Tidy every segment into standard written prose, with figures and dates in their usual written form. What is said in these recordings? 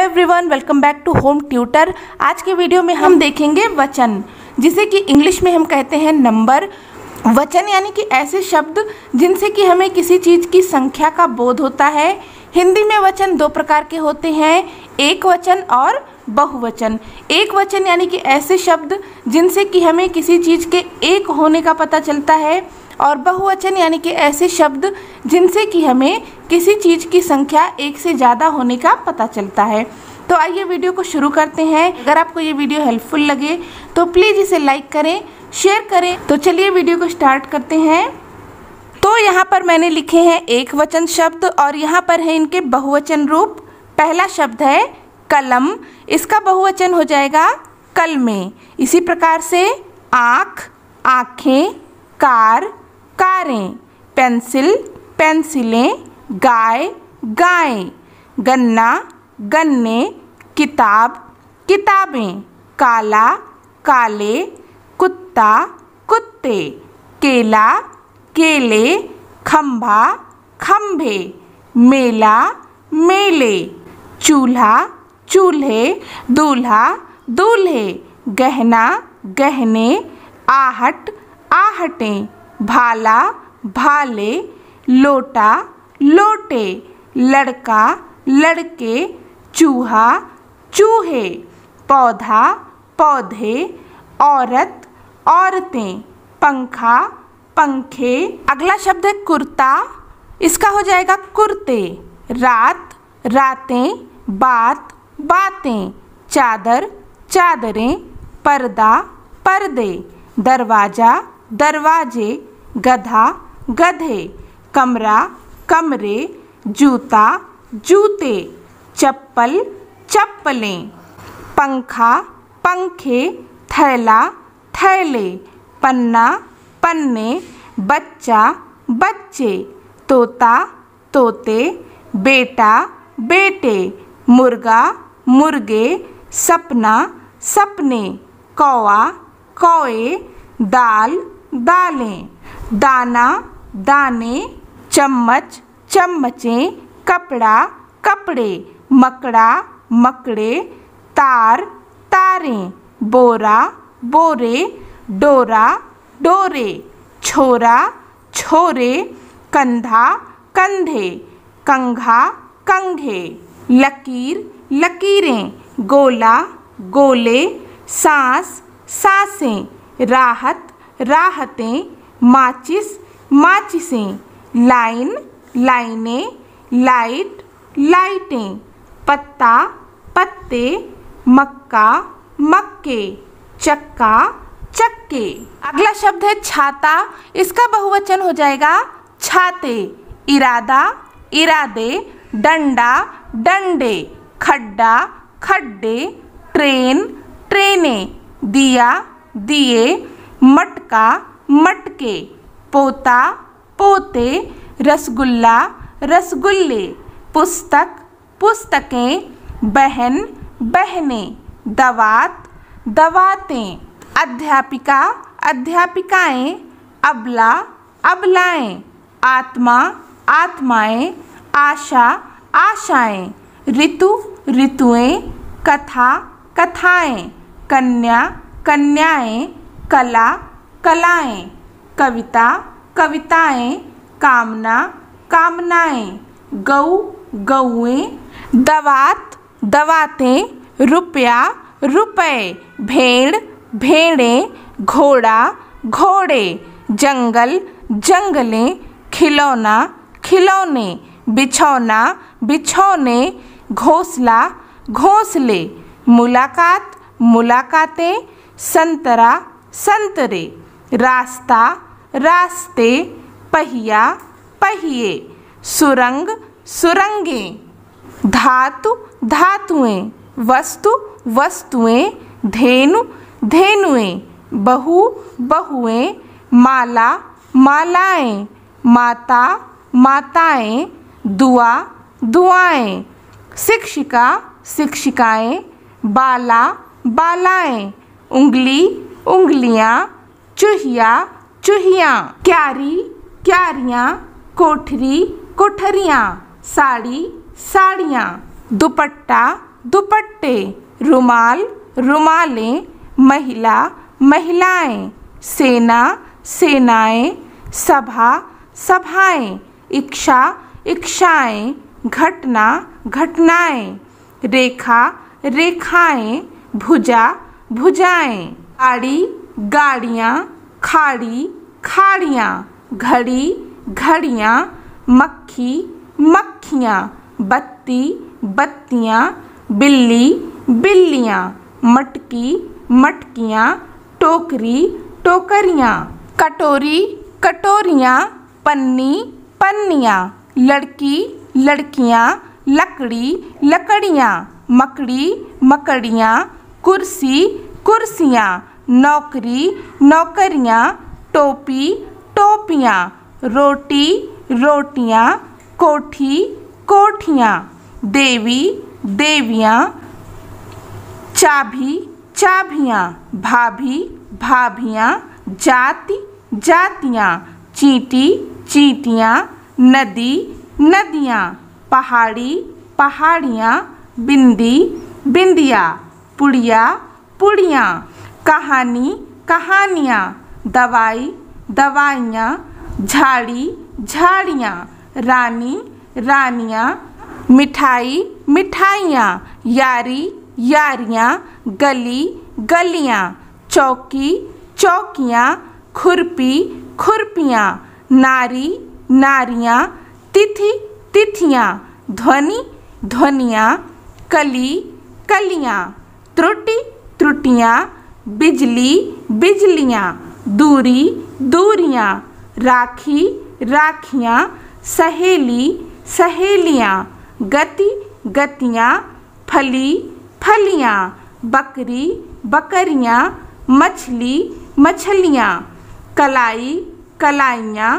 Everyone, welcome back to home tutor. आज के video में हम देखेंगे वचन, जिसे कि इंग्लिश में हम कहते हैं नंबर। वचन यानी कि ऐसे शब्द जिनसे कि हमें किसी चीज़ की संख्या का बोध होता है। हिंदी में वचन दो प्रकार के होते हैं, एक वचन और बहुवचन। एक वचन यानी कि ऐसे शब्द जिनसे कि हमें किसी चीज़ के एक होने का पता चलता है, और बहुवचन यानी कि ऐसे शब्द जिनसे कि हमें किसी चीज़ की संख्या एक से ज़्यादा होने का पता चलता है। तो आइए वीडियो को शुरू करते हैं। अगर आपको ये वीडियो हेल्पफुल लगे तो प्लीज़ इसे लाइक करें, शेयर करें। तो चलिए वीडियो को स्टार्ट करते हैं। तो यहाँ पर मैंने लिखे हैं एक वचन शब्द और यहाँ पर है इनके बहुवचन रूप। पहला शब्द है कलम, इसका बहुवचन हो जाएगा कलमें। इसी प्रकार से आँख, आँखें, कार, कारें, पेंसिल, पेंसिलें, गाय, गायें, गन्ना, गन्ने, किताब, किताबें, काला, काले, कुत्ता, कुत्ते, केला, केले, खंभा, खंभे, मेला, मेले, चूल्हा, चूल्हे, दूल्हा, दूल्हे, गहना, गहने, आहट, आहटें, भाला, भाले, लोटा, लोटे, लड़का, लड़के, चूहा, चूहे, पौधा, पौधे, औरत, औरतें, पंखा, पंखे। अगला शब्द है कुर्ता, इसका हो जाएगा कुर्ते। रात, रातें, बात, बातें, चादर, चादरें, पर्दा, पर्दे, दरवाजा, दरवाजे, गधा, गधे, कमरा, कमरे, जूता, जूते, चप्पल, चप्पलें, पंखा, पंखे, थैला, थैले, पन्ना, पन्ने, बच्चा, बच्चे, तोता, तोते, बेटा, बेटे, मुर्गा, मुर्गे, सपना, सपने, कौआ, कौए, दाल, दालें, दाना, दाने, चम्मच, चम्मचें, कपड़ा, कपड़े, मकड़ा, मकड़े, तार, तारें, बोरा, बोरे, डोरा, डोरे, छोरा, छोरे, कंधा, कंधे, कंघा, कंघे, लकीर, लकीरें, गोला, गोले, सांस, सांसें, राहत, राहतें, माचिस, माचिसें, लाइन, लाइनें, लाइट, लाइटें, पत्ता, पत्ते, मक्का, मक्के, चक्का, चक्के। अगला शब्द है छाता, इसका बहुवचन हो जाएगा छाते। इरादा, इरादे, डंडा, डंडे, खड्डा, खड्डे, ट्रेन, ट्रेनें, दिया, दिए, मटका, मटके, पोता, पोते, रसगुल्ला, रसगुल्ले, पुस्तक, पुस्तकें, बहन, बहनें, दवात, दवातें, अध्यापिका, अध्यापिकाएं, अबला, अबलाएं, आत्मा, आत्माएं, आशा, आशाएं, ऋतु, ऋतुएं, कथा, कथाएं, कन्या, कन्याएं, कला, कलाएं, कविता, कविताएं, कामना, कामनाएं, गऊ, गौएं, दवात, दवातें, रुपया, रुपए, भेड़, भेड़ें, घोड़ा, घोड़े, जंगल, जंगलें, खिलौना, खिलौने, बिछौना, बिछौने, घोंसला, घोंसले, मुलाकात, मुलाकातें, संतरा, संतरे, रास्ता, रास्ते, पहिया, पहिए, सुरंग, सुरंगें, धातु, धातुएं, वस्तु, वस्तुएं, धेनु, धेनुएं, बहू, बहुएं, माला, मालाएं, माता, माताएं, दुआ, दुआएं, शिक्षिका, शिक्षिकाएं, बाला, बालाएं, उंगली, उंगलियां, चूहिया, चूहियां, क्यारी, क्यारियां, कोठरी, कोठरियां, साड़ी, साड़ियाँ, दुपट्टा, दुपट्टे, रुमाल, रुमालें, महिला, महिलाएं, सेना, सेनाएं, सभा, सभाएं, इच्छा, इच्छाएं, घटना, घटनाएं, रेखा, रेखाएं, भुजा, भुजाएं, गाड़ी, गाड़ियाँ, खाड़ी, खाड़ियाँ, घड़ी, घड़ियाँ, मक्खी, मक्खियाँ, बत्ती, बत्तियाँ, बिल्ली, बिल्लियाँ, मटकी, मटकियाँ, टोकरी, टोकरियाँ, कटोरी, कटोरियाँ, पन्नी, पन्नियाँ, लड़की, लड़कियाँ, लकड़ी, लकड़ियाँ, मकड़ी, मकड़ियाँ, कुर्सी, कुर्सियाँ, नौकरी, नौकरियाँ, टोपी, टोपियाँ, रोटी, रोटियाँ, कोठी, कोठियाँ, देवी, देवियाँ, चाबी, चाबियाँ, भाभी, भाभियाँ, जाति, जातियाँ, चींटी, चींटियाँ, नदी, नदियाँ, पहाड़ी, पहाड़ियाँ, बिंदी, बिंदिया, पुड़िया, पुड़ियाँ, कहानी, कहानियाँ, दवाई, दवाइयाँ, झाड़ी, झाड़ियाँ, रानी, रानियाँ, मिठाई, मिठाइयाँ, यारी, यारियाँ, गली, गलियाँ, चौकी, चौकियाँ, खुरपी, खुरपियाँ, नारी, नारियाँ, तिथि, तिथियाँ, ध्वनि, ध्वनियाँ, कली, कलियाँ, त्रुटि, त्रुटियाँ, बिजली, बिजलियाँ, दूरी, दूरियाँ, राखी, राखियाँ, सहेली, सहेलियाँ, गति, गतियाँ, फली, फलियाँ, बकरी, बकरियाँ, मछली, मछलियाँ, कलाई, कलाइयाँ,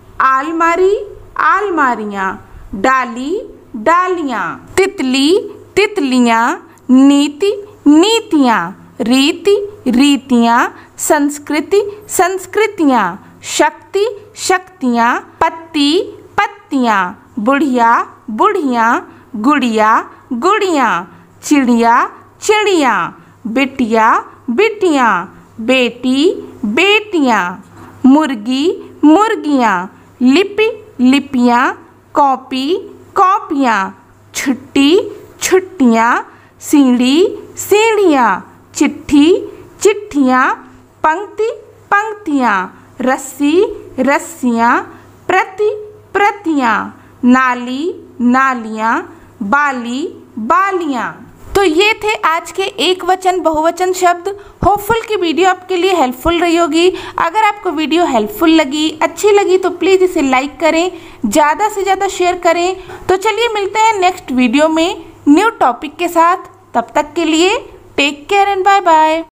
आलमारी, आलमारियाँ, डाली, डालियाँ, तितली, तितलियाँ, नीति, नीतियाँ, रीति, रीतियाँ, संस्कृति, संस्कृतियाँ, शक्ति, शक्तियाँ, पत्ती, पत्तियाँ, बुढ़िया, बुढ़ियाँ, गुड़िया, गुड़ियाँ, चिड़िया, चिड़ियाँ, बिटिया, बिटियाँ, बेटी, बेटियाँ, मुर्गी, मुर्गियाँ, लिपि, लिपियाँ, कॉपी, कॉपियाँ, छुट्टी, छुट्टियाँ, सीढ़ी, सीढ़ियाँ, चिट्ठी, चिट्ठियाँ, पंक्ति, पंक्तियाँ, रस्सी, रस्सियाँ, प्रति, प्रतियाँ, नाली, नालियाँ, बाली, बालियाँ। तो ये थे आज के एक वचन बहुवचन शब्द। होपफुल की वीडियो आपके लिए हेल्पफुल रही होगी। अगर आपको वीडियो हेल्पफुल लगी, अच्छी लगी तो प्लीज़ इसे लाइक करें, ज़्यादा से ज़्यादा शेयर करें। तो चलिए मिलते हैं नेक्स्ट वीडियो में न्यू टॉपिक के साथ। तब तक के लिए take care and bye bye.